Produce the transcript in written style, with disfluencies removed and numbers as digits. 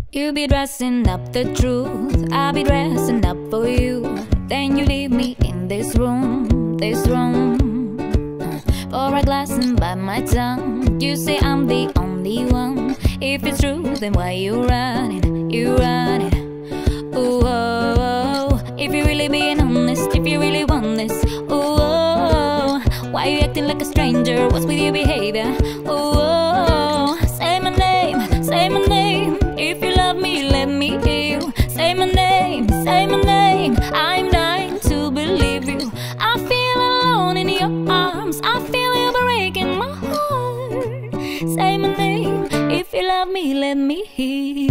You be dressing up the truth, I'll be dressing up for you. Then you leave me in this room, for a glass and bite my tongue. You say I'm the only one. If it's true, then why you running, Ooh, oh, oh. If you really being honest, if you really want this, ooh, oh, oh. Why you acting like a stranger? What's with your behavior? Ooh, oh, oh. Say my name, say my name. If you love me, let me hear you. Say my name, I'm dying to believe you. I feel alone in your arms, I feel you breaking my heart. Say my name, if you love me, let me hear you.